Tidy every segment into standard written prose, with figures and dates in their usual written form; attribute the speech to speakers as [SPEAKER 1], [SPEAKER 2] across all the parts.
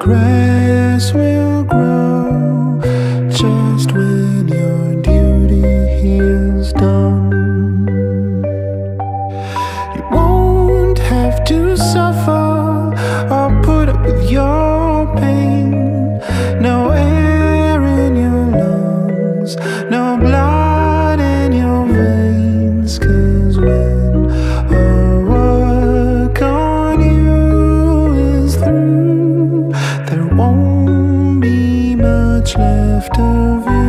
[SPEAKER 1] grass will grow just when your duty is done. You won't have to suffer or put up with your pain. No air in your lungs, no blood in your veins. 'Cause when our work on you is through, there won't be much left of you.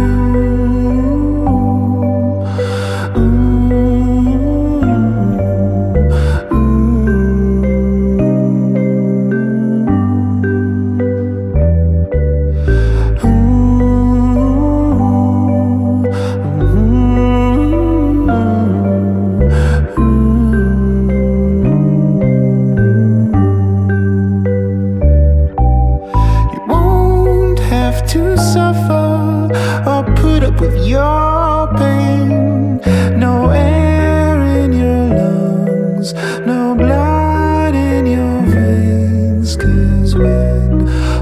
[SPEAKER 1] To suffer or put up with your pain. No air in your lungs, no blood in your veins. 'Cause when